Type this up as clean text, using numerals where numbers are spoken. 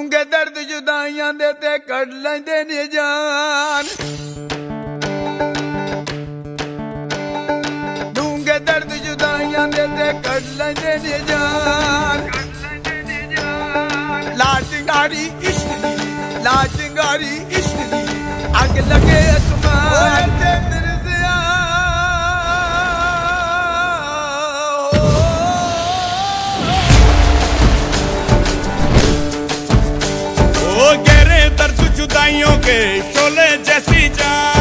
डूंगे दर्द जुदाइयां दे ते कट लेंदे ने जान। डूंगे दर्द जुदाइयां दे ते कट लेंदे ने जान। ला चिंगारी इश्क दी, ला चिंगारी इश्क दी, अग लगे आसमान ते मिर्ज़िया। ओ गहरे दर्द जुदाइयों के शोले जैसी जान।